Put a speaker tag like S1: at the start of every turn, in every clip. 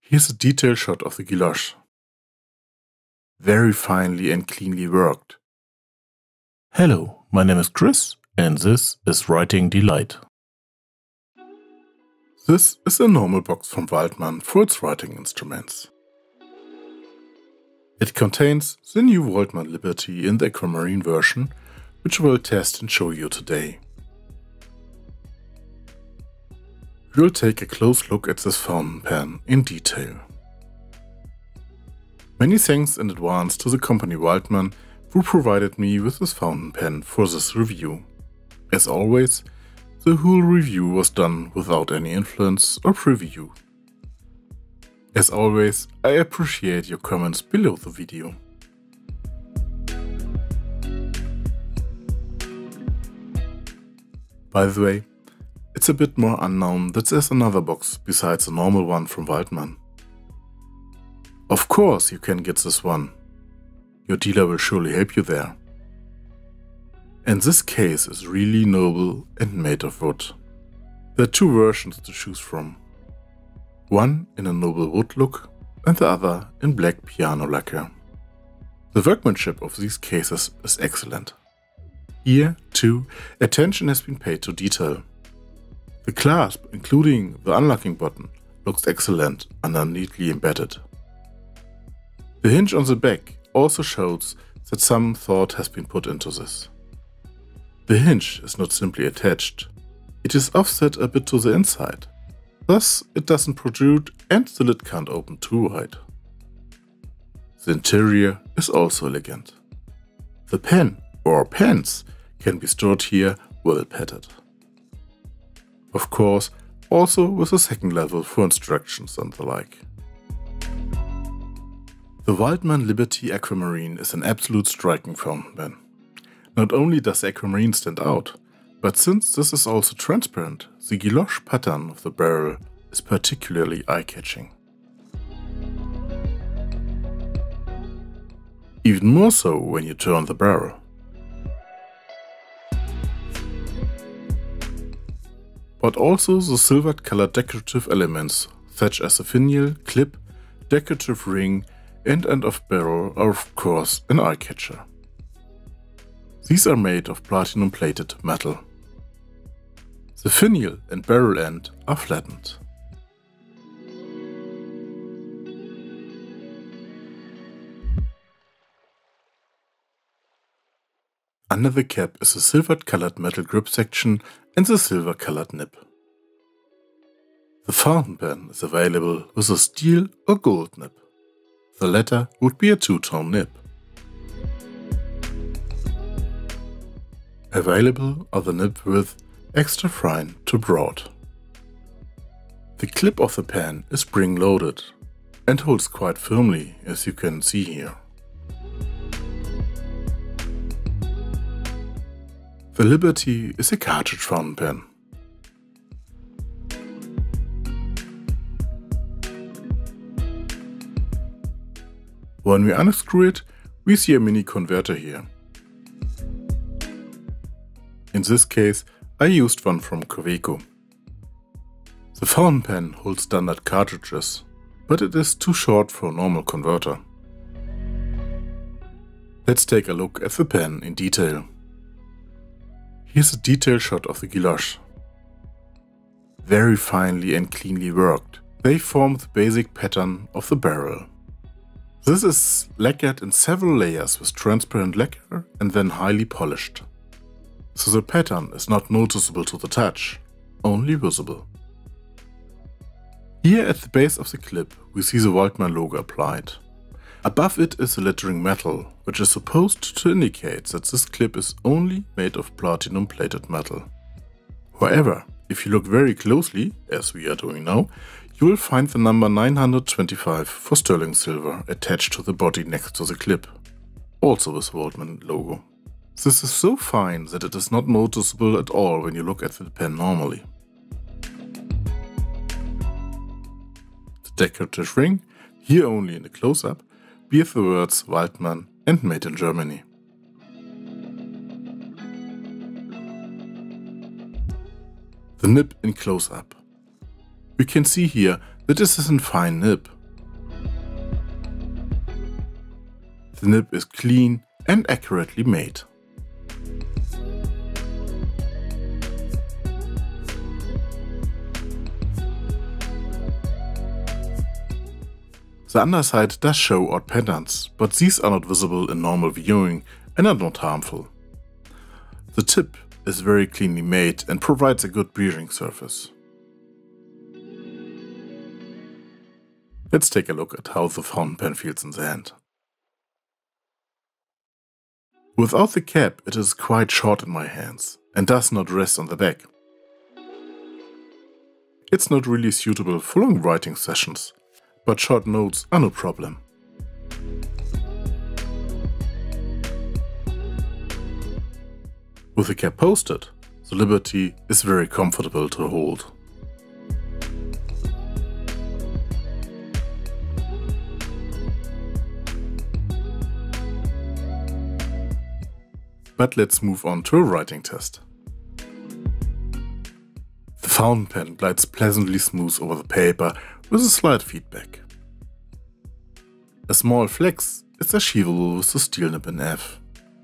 S1: Here's a detailed shot of the guilloche. Very finely and cleanly worked. Hello, my name is Chris and this is Writing Delight. This is a normal box from Waldmann for its writing instruments. It contains the new Waldmann Liberty in the Aquamarine version, which we will test and show you today. We will take a close look at this fountain pen in detail. Many thanks in advance to the company Waldmann who provided me with this fountain pen for this review. As always, the whole review was done without any influence or preview. As always, I appreciate your comments below the video. By the way, it's a bit more unknown that there's another box besides the normal one from Waldmann. Of course you can get this one. Your dealer will surely help you there. And this case is really noble and made of wood. There are two versions to choose from. One in a noble wood look and the other in black piano lacquer. The workmanship of these cases is excellent. Here, too, attention has been paid to detail. The clasp, including the unlocking button, looks excellent and are neatly embedded. The hinge on the back also shows that some thought has been put into this. The hinge is not simply attached, it is offset a bit to the inside, thus it doesn't protrude and the lid can't open too wide. The interior is also elegant. The pen or pens can be stored here well padded. Of course, also with a second level for instructions and the like. The Waldmann Liberty Aquamarine is an absolute striking fountain pen. Not only does the aquamarine stand out, but since this is also transparent, the guilloche pattern of the barrel is particularly eye-catching. Even more so when you turn the barrel. But also the silvered colored decorative elements such as the finial, clip, decorative ring and end of barrel are of course an eye-catcher. These are made of platinum plated metal. The finial and barrel end are flattened. Under the cap is a silvered colored metal grip section and the silver colored nib. The fountain pen is available with a steel or gold nib. The latter would be a two-tone nib. Available are the nib width extra fine to broad. The clip of the pen is spring-loaded and holds quite firmly, as you can see here. The Liberty is a cartridge fountain pen. When we unscrew it, we see a mini converter here. In this case, I used one from Kaweco. The fountain pen holds standard cartridges, but it is too short for a normal converter. Let's take a look at the pen in detail. Here's a detailed shot of the guilloche. Very finely and cleanly worked. They form the basic pattern of the barrel. This is lacquered in several layers with transparent lacquer and then highly polished. So the pattern is not noticeable to the touch, only visible. Here at the base of the clip we see the Waldmann logo applied. Above it is a lettering metal, which is supposed to indicate that this clip is only made of platinum plated metal. However, if you look very closely, as we are doing now, you will find the number 925 for sterling silver attached to the body next to the clip, also with Waldmann logo. This is so fine that it is not noticeable at all when you look at the pen normally. The decorative ring, here only in the close-up, bears the words Waldmann and Made in Germany. The nib in close-up. We can see here that this is a fine nib, The nib is clean and accurately made. The underside does show odd patterns, but these are not visible in normal viewing and are not harmful. The tip is very cleanly made and provides a good breathing surface. Let's take a look at how the fountain pen feels in the hand. Without the cap, it is quite short in my hands and does not rest on the back. It's not really suitable for long writing sessions, but short notes are no problem. With the cap posted, the Liberty is very comfortable to hold. But let's move on to a writing test. The fountain pen glides pleasantly smooth over the paper with a slight feedback. A small flex is achievable with the steel nib in F.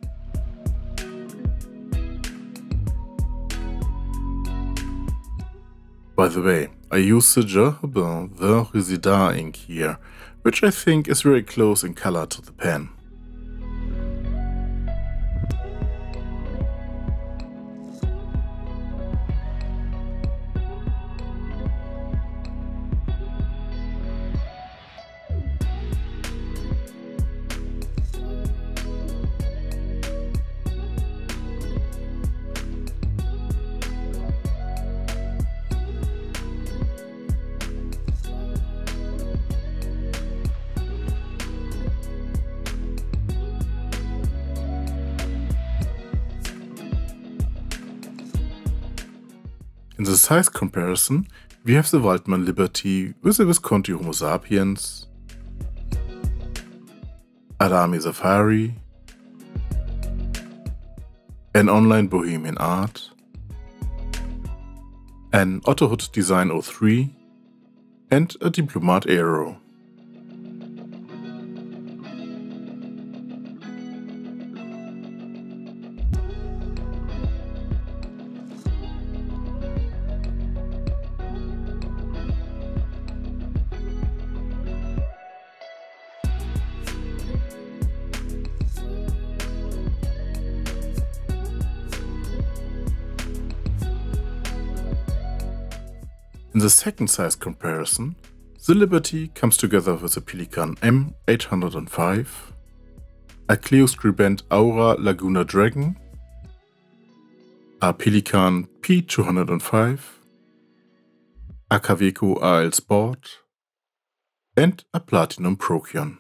S1: By the way, I use the Jourdain Vin Résident ink here, which I think is very close in color to the pen. In the size comparison, we have the Waldmann Liberty with the Visconti Homo sapiens, Adami Safari, an online Bohemian Art, an Otto Hood Design 03 and a Diplomat Aero. In the second size comparison, the Liberty comes together with a Pelikan M805, a Cleo Scribent Aura Laguna Dragon, a Pelikan P205, a Kaweco AL Sport and a Platinum Procyon.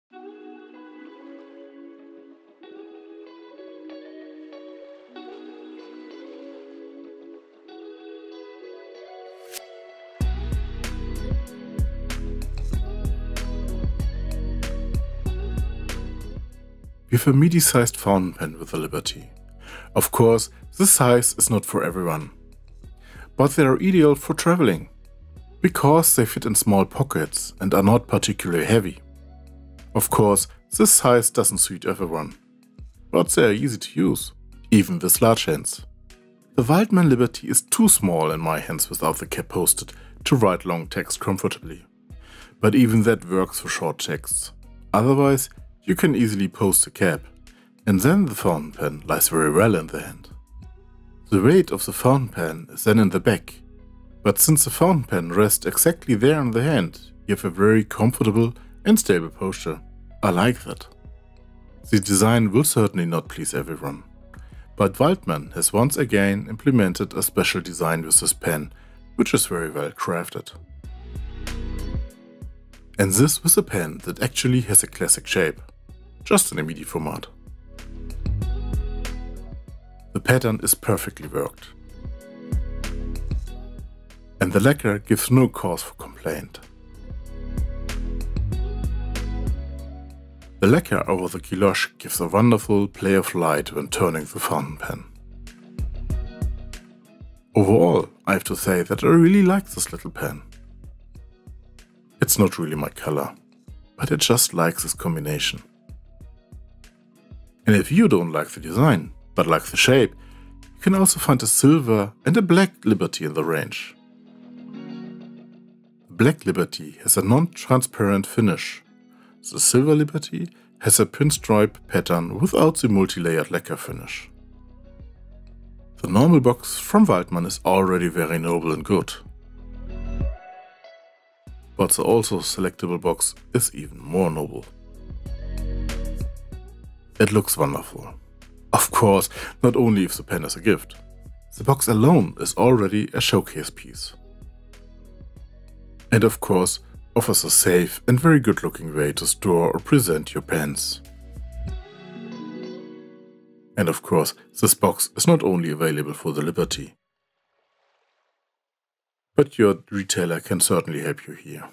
S1: We have a midi-sized fountain pen with the Liberty. Of course, this size is not for everyone, but they are ideal for traveling, because they fit in small pockets and are not particularly heavy. Of course, this size doesn't suit everyone, but they are easy to use, even with large hands. The Waldmann Liberty is too small in my hands without the cap posted to write long text comfortably, but even that works for short texts. Otherwise, you can easily post the cap, and then the fountain pen lies very well in the hand. The weight of the fountain pen is then in the back, but since the fountain pen rests exactly there in the hand, you have a very comfortable and stable posture. I like that. The design will certainly not please everyone, but Waldmann has once again implemented a special design with this pen, which is very well crafted. And this with a pen that actually has a classic shape, just in a MIDI format. The pattern is perfectly worked, and the lacquer gives no cause for complaint. The lacquer over the guilloche gives a wonderful play of light when turning the fountain pen. Overall, I have to say that I really like this little pen. It's not really my color, but I just like this combination. And if you don't like the design, but like the shape, you can also find a silver and a black Liberty in the range. Black Liberty has a non-transparent finish. The silver Liberty has a pinstripe pattern without the multi-layered lacquer finish. The normal box from Waldmann is already very noble and good. But the also selectable box is even more noble. It looks wonderful. Of course, not only if the pen is a gift. The box alone is already a showcase piece. And of course, offers a safe and very good looking way to store or present your pens. And of course, this box is not only available for the Liberty, but your retailer can certainly help you here.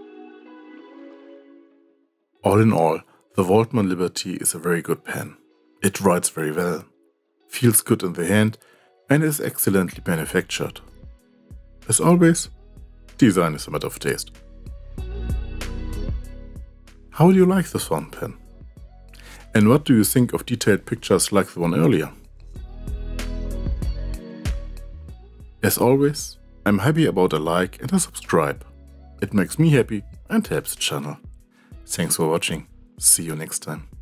S1: All in all, the Waldmann Liberty is a very good pen. It writes very well, feels good in the hand, and is excellently manufactured. As always, design is a matter of taste. How do you like this fountain pen? And what do you think of detailed pictures like the one earlier? As always, I'm happy about a like and a subscribe. It makes me happy and helps the channel. Thanks for watching. See you next time.